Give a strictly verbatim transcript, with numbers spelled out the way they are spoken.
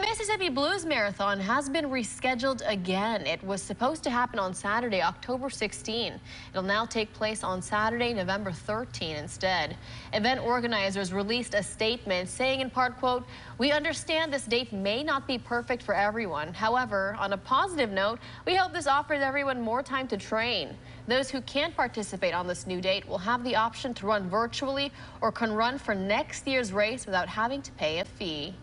The Mississippi Blues Marathon has been rescheduled again. It was supposed to happen on Saturday, October sixteenth. It'll now take place on Saturday, November thirteenth instead. Event organizers released a statement saying in part, quote, "We understand this date may not be perfect for everyone. However, on a positive note, we hope this offers everyone more time to train. Those who can't participate on this new date will have the option to run virtually or can run for next year's race without having to pay a fee."